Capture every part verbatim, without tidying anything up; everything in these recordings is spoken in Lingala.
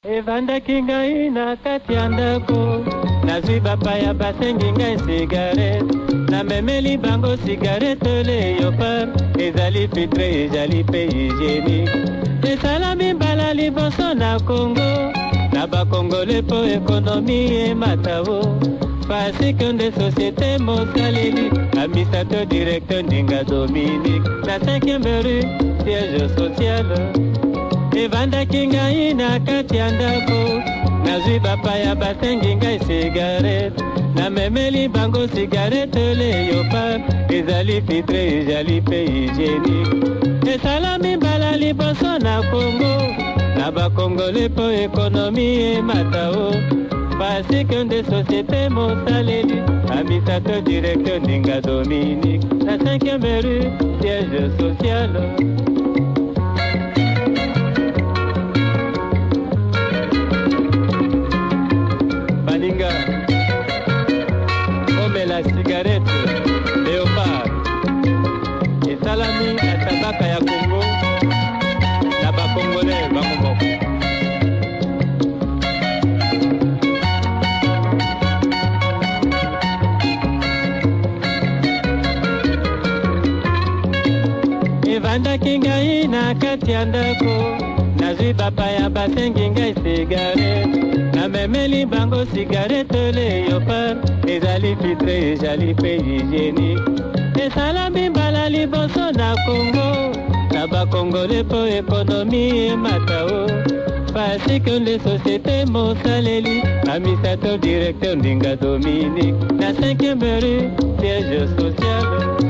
Evandaki ngai na kati ya ndako, nazwi bapaya basengi ngai cigarette, namemeli bango cigarette Léopard, ezali filtre ezali pe hygiénique, esalami mbala liboso na Congo, na bakongole po ekonomi ematao, pasi konde société mosaleli, administrateur directeur Ndinga Dominique, na cinquième rue siège social. Evandaki ngai na kati ya ndako, nazwi bapaya basengi ngai cigarette, namemeli bango cigarette Léopard, ezali filtre ezali pe hygiénique, esalami mbala liboso na Congo, na bakongole po ekonomi ematao, pasi konde société mosaleli, administrateur directeur Ndinga Dominique, na cinquième rue siège social. Baninga, omela cigarette Léopard, esalami na tabaka ya Congo, na bakongole bango moko. Evandaki ngai na kati ya ndako, nazwi bapaya basengi ngai cigarette, namemeli bango cigarette Léopard, ezali filtre ezali pe hygiénique, esalami mbala liboso na Congo, na bakongole po ekonomi ematao, pasi konde société mosaleli, administrateur directeur Ndinga Dominique, na cinquième rue siège social.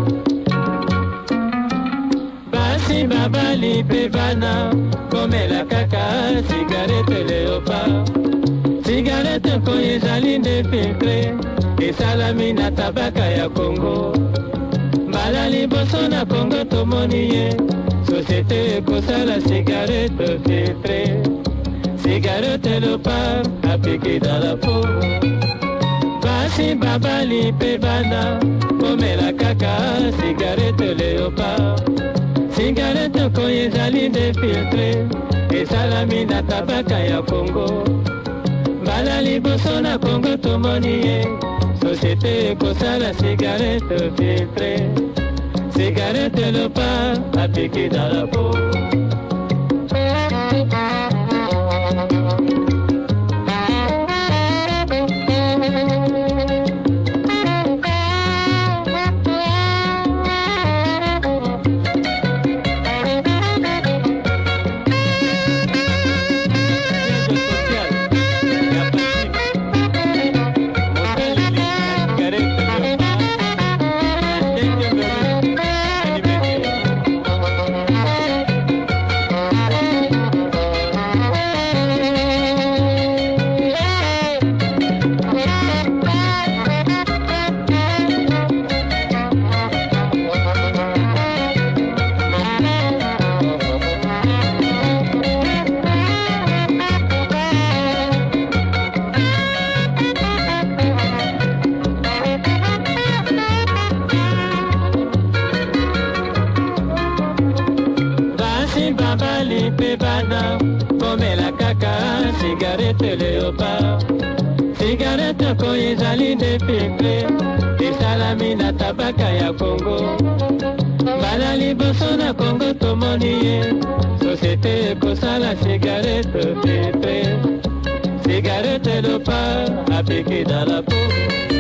Basi babali pe bana, komela kaka cigarette Léopard, cigarette po ezali nde filtre, esalami na tabaka ya Congo, mbala liboso na Congo tomoni ye, société ekosala cigarette filtre, cigarette Léopard apiki dans la peau. Basi babali pe bana, komela kaka cigarette Léopard, cigarette po ezali nde filtre, esalami na tabaka ya Congo, mbala liboso na Congo tomoni ye, société ekosala cigarette filtre, cigarette Léopard apiki dans la peau. Babali pe bana, komela kaka cigarette Léopard, cigarette po ezali nde filtre, esalami na tabaka ya Congo, mbala liboso na Congo tomoni ye, société ekosala cigarette filtre, cigarette Léopard apiki dans la peau.